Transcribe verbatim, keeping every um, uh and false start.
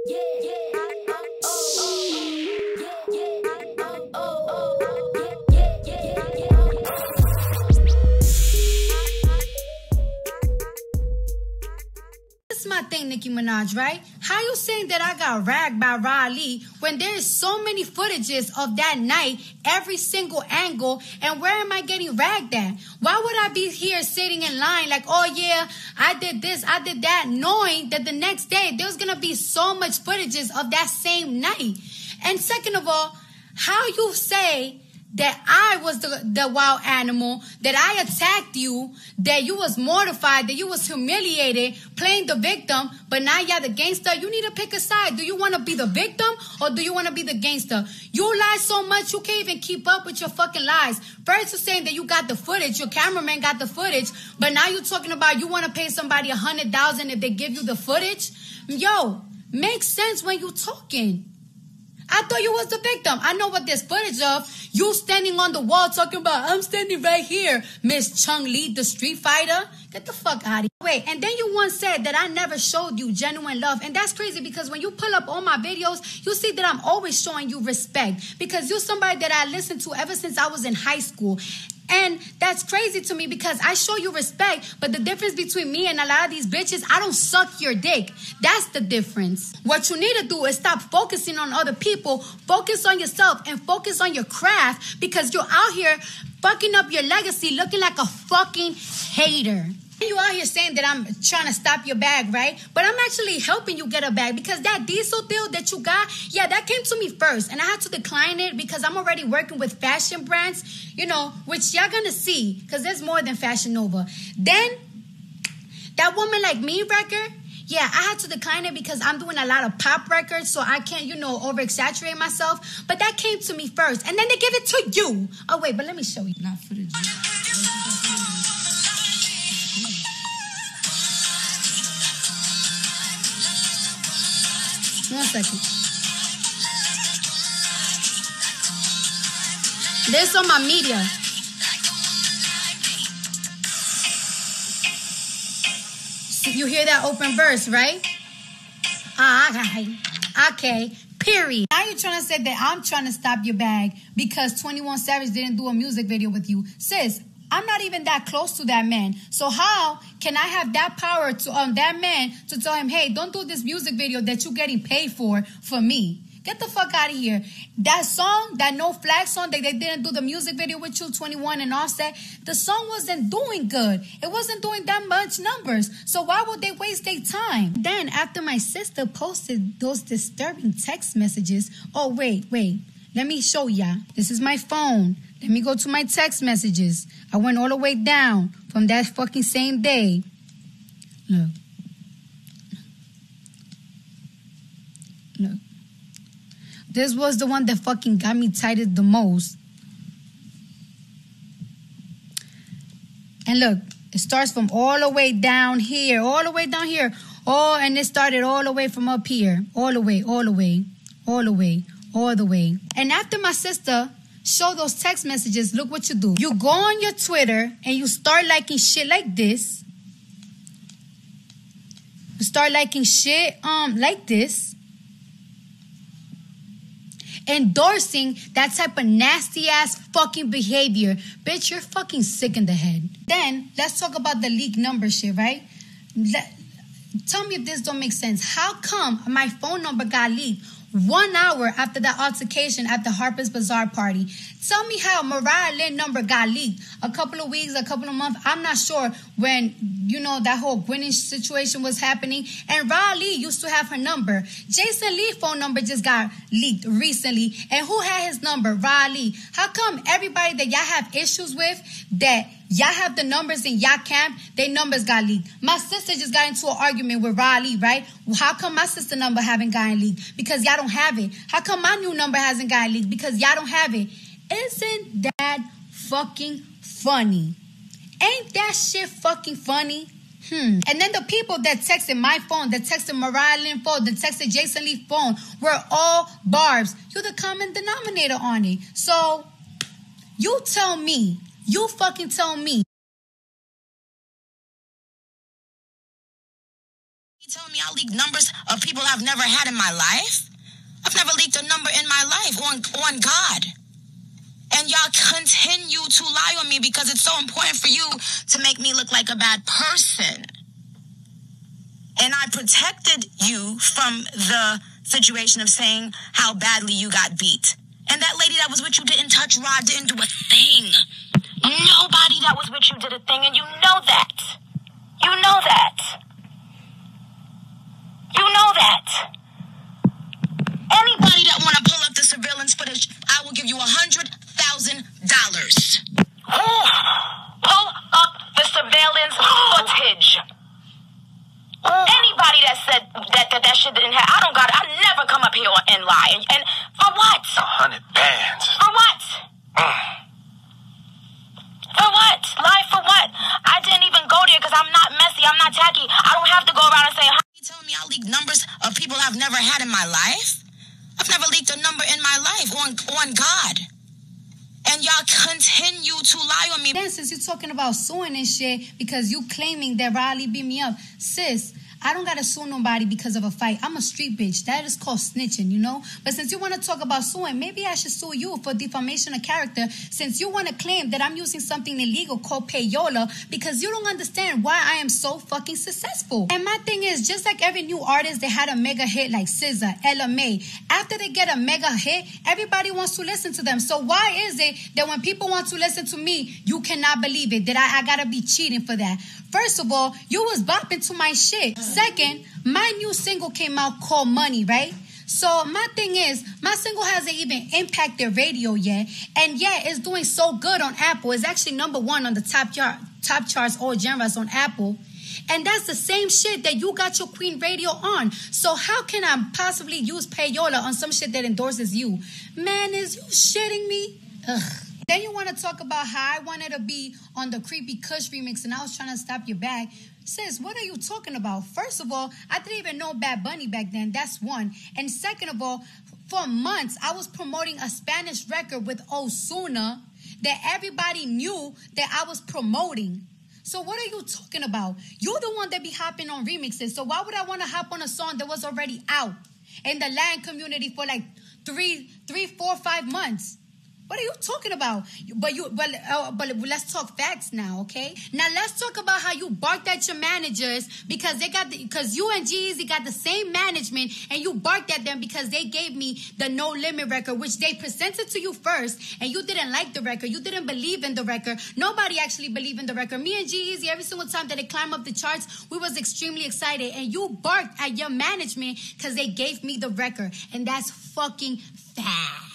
This is my thing, Nicki Minaj, right? How you saying that I got ragged by Riley when there is so many footages of that night, every single angle, and where am I getting ragged at? Why would I be here sitting in line like, oh yeah, I did this, I did that, knowing that the next day there's gonna be so much footages of that same night? And second of all, how you say that I was the, the wild animal, that I attacked you, that you was mortified, that you was humiliated, playing the victim, but now you're the gangster. You need to pick a side. Do you want to be the victim or do you want to be the gangster? You lie so much you can't even keep up with your fucking lies. First you're saying that you got the footage, your cameraman got the footage, but now you're talking about you want to pay somebody a hundred thousand if they give you the footage. Yo, makes sense when you talking. I thought you was the victim. I know what there's footage of. You standing on the wall talking about, I'm standing right here. Miss Chung Lee, the street fighter. Get the fuck out of here. Wait, and then you once said that I never showed you genuine love. And that's crazy because when you pull up all my videos, you see that I'm always showing you respect. Because you're somebody that I listened to ever since I was in high school. And that's crazy to me because I show you respect, but the difference between me and a lot of these bitches, I don't suck your dick. That's the difference. What you need to do is stop focusing on other people, focus on yourself, and focus on your craft because you're out here fucking up your legacy looking like a fucking hater. You out here saying that I'm trying to stop your bag, right? But I'm actually helping you get a bag because that diesel deal that you got, yeah, that came to me first. And I had to decline it because I'm already working with fashion brands, you know, which y'all gonna see because there's more than Fashion Nova. Then, that Woman Like Me record, yeah, I had to decline it because I'm doing a lot of pop records, so I can't, you know, over-exaggerate myself. But that came to me first. And then they give it to you. Oh, wait, but let me show you. Not for the G. One second. This on my media. See, you hear that open verse, right? Ah, okay. Okay. Period. Now you're trying to say that I'm trying to stop your bag because twenty-one Savage didn't do a music video with you. Sis, I'm not even that close to that man. So how can I have that power to um that man to tell him, hey, don't do this music video that you're getting paid for for me? Get the fuck out of here. That song, that No Flag song, that they didn't do the music video with you, twenty-one and Offset, the song wasn't doing good. It wasn't doing that much numbers. So why would they waste their time? Then after my sister posted those disturbing text messages, oh, wait, wait. Let me show ya. This is my phone. Let me go to my text messages. I went all the way down from that fucking same day. Look. Look. This was the one that fucking got me tighted the most. And look, it starts from all the way down here, all the way down here. Oh, and it started all the way from up here. All the way, all the way, all the way, all the way. And after my sister show those text messages, look what you do. You go on your Twitter and you start liking shit like this. You start liking shit um like this. Endorsing that type of nasty ass fucking behavior. Bitch, you're fucking sick in the head. Then let's talk about the leaked number shit, right? Let, tell me if this don't make sense. How come my phone number got leaked one hour after that altercation at the Harper's Bazaar party? Tell me how Mariah Lynn number got leaked. A couple of weeks, a couple of months, I'm not sure, when, you know, that whole Gwyneth situation was happening. And Ra Lee used to have her number. Jason Lee's phone number just got leaked recently. And who had his number? Ra Lee. How come everybody that y'all have issues with, that y'all have the numbers in y'all camp, their numbers got leaked? My sister just got into an argument with Ra Lee, right? Well, how come my sister number haven't gotten leaked? Because y'all don't have it. How come my new number hasn't gotten leaked? Because y'all don't have it. Isn't that fucking funny? Ain't that shit fucking funny? Hmm. And then the people that texted my phone, that texted Mariah Lynn phone, that texted Jason Lee's phone were all barbs. You're the common denominator on it. So, you tell me. You fucking tell me. Telling me I leak numbers of people I've never had in my life? I've never leaked a number in my life on, on God. And y'all continue to lie on me because it's so important for you to make me look like a bad person. And I protected you from the situation of saying how badly you got beat. And that lady that was with you didn't touch Rod, didn't do a thing. Nobody that was with you did a thing, and you know that. You know that. You know that. Anybody that want to pull up the surveillance footage, I will give you a hundred thousand dollars. Pull up the surveillance footage. Anybody that said that that, that shit didn't happen, I don't got it. I never come up here and lie. And, and for what? A hundred bands. For what? Mm. For what? Lie for what? I didn't even go there because I'm not messy. I'm not tacky. I don't have to go around and say, how you telling me I leak numbers of people I've never had in my life? I've never leaked a number in my life on, on God. And y'all continue to lie on me. Then since you're talking about suing and shit because you claiming that Riley beat me up, sis, I don't gotta sue nobody because of a fight. I'm a street bitch. That is called snitching, you know? But since you want to talk about suing, maybe I should sue you for defamation of character since you want to claim that I'm using something illegal called payola because you don't understand why I am so fucking successful. And my thing is, just like every new artist that had a mega hit like S Z A, Ella May, after they get a mega hit, everybody wants to listen to them. So why is it that when people want to listen to me, you cannot believe it, that I, I gotta be cheating for that? First of all, you was bopping to my shit. Second, my new single came out called Money, right? So my thing is, my single hasn't even impacted radio yet. And yet it's doing so good on Apple. It's actually number one on the top, chart, top charts, all genres on Apple. And that's the same shit that you got your Queen Radio on. So how can I possibly use payola on some shit that endorses you? Man, is you shitting me? Ugh. Then you want to talk about how I wanted to be on the Creepy Kush remix and I was trying to stop your bag. Sis, what are you talking about? First of all, I didn't even know Bad Bunny back then. That's one. And second of all, for months, I was promoting a Spanish record with Ozuna that everybody knew that I was promoting. So what are you talking about? You're the one that be hopping on remixes. So why would I want to hop on a song that was already out in the Latin community for like three, three, four, five months? What are you talking about? But you, but, uh, but let's talk facts now, okay? Now let's talk about how you barked at your managers because they got, because you and G-Eazy got the same management, and you barked at them because they gave me the No Limit record, which they presented to you first, and you didn't like the record. You didn't believe in the record. Nobody actually believed in the record. Me and G-Eazy, every single time that they climb up the charts, we was extremely excited, and you barked at your management because they gave me the record, and that's fucking facts.